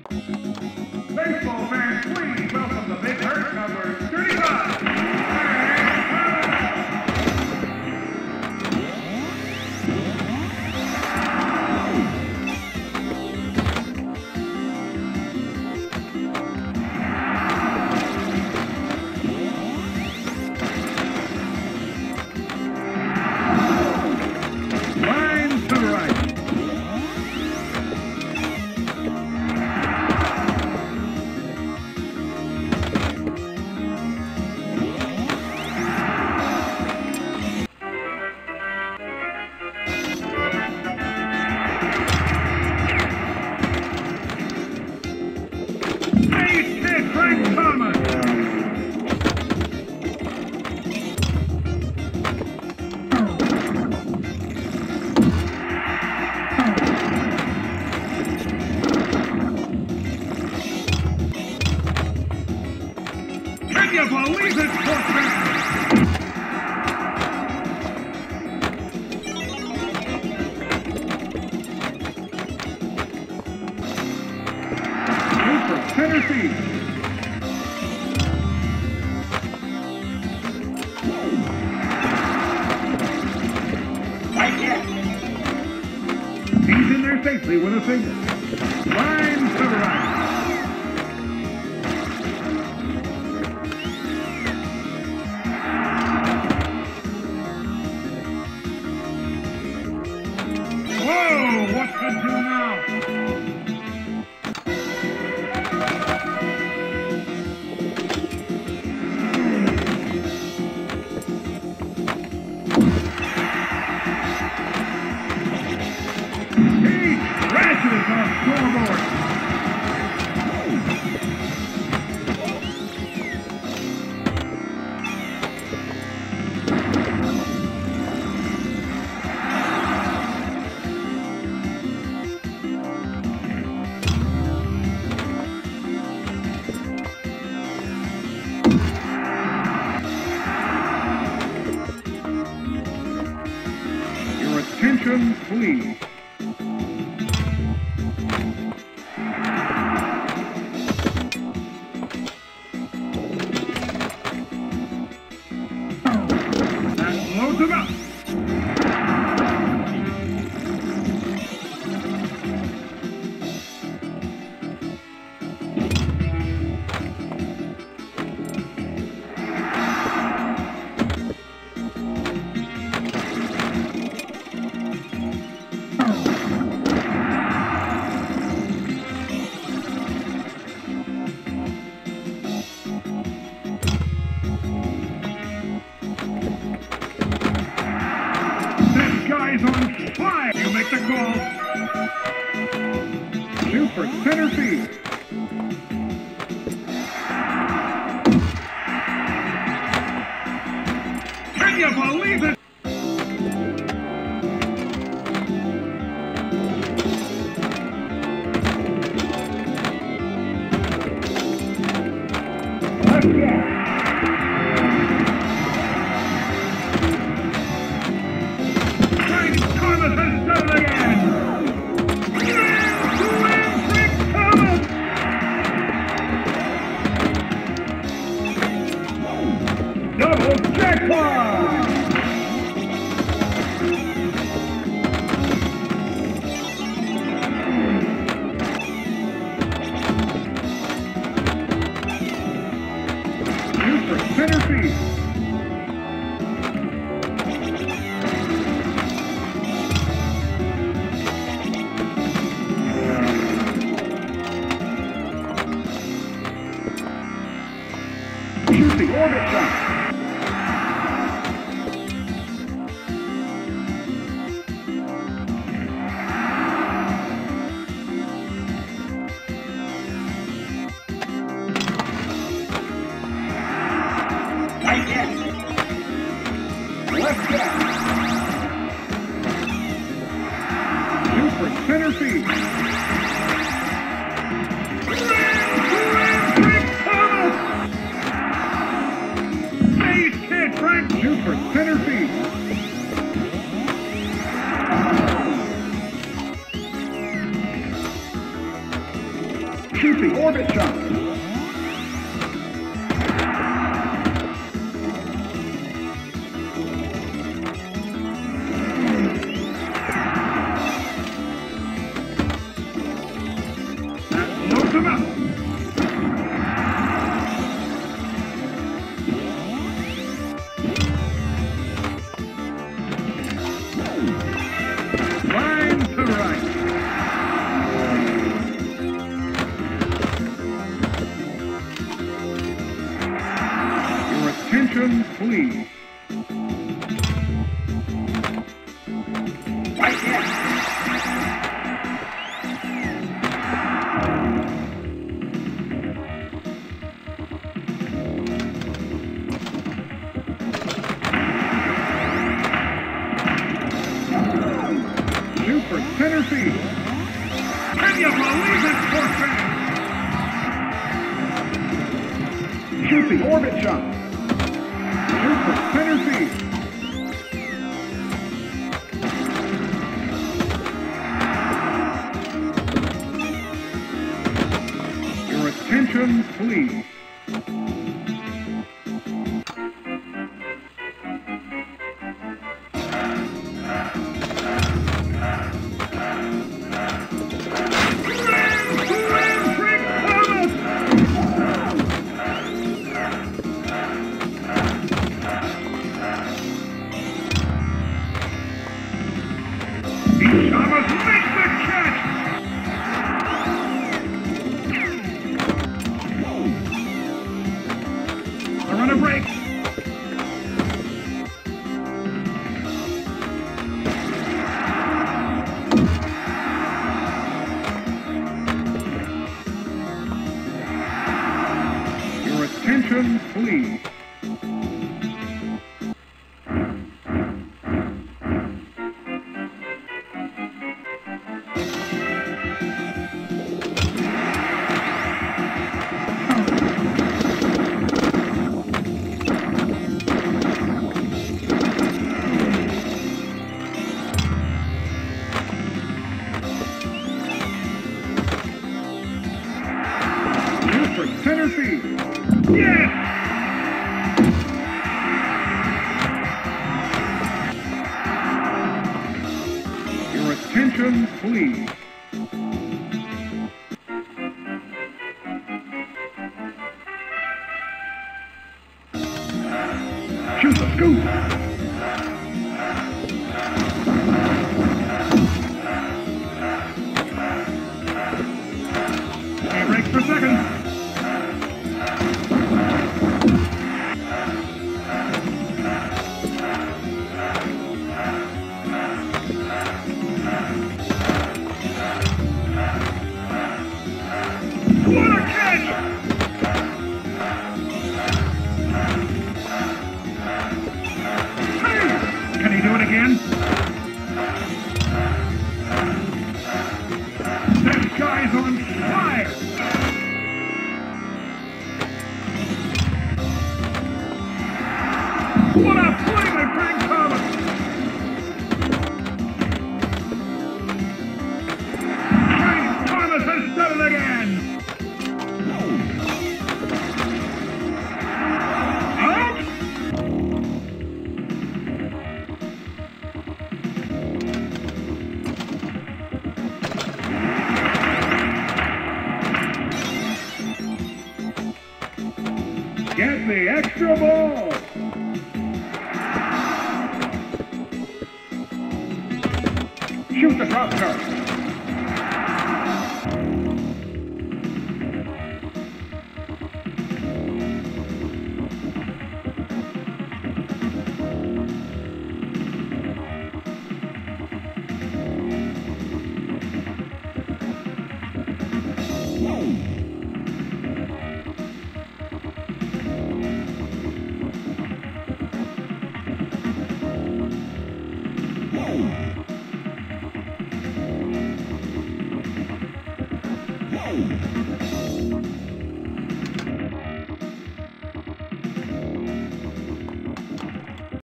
Baseball fans, please welcome the Big Hurt number 35. Can you believe it, sportsman? For center field. He's in there safely with a single. Line to right. Whoa, what to do now? He crashes off scoreboard. Your attention, please. That loads him up. Guy's on fire. You make the call. Shoot for center field. Can you believe it? Let's go. Double jackpot! Shoot for center field. Shoot the orbit shot. Let's go. Shoot for center field. Shoot the orbit jump. Load them up. Line to right. Your attention, please. Right here. Shoot for center field. Can you believe it, sports fans? Shoot the orbit jump. Shoot for center field. Your attention, please. Thomas makes the catch! They're on a break. Your attention, please. For center field. Yes! Your attention, please. Shoot the scoop. He breaks for second. What a catch! Hey! Can he do it again? This guy's on fire! What a play by Frank Thomas! Frank Thomas has done it again! Get the extra ball! Shoot the drop car!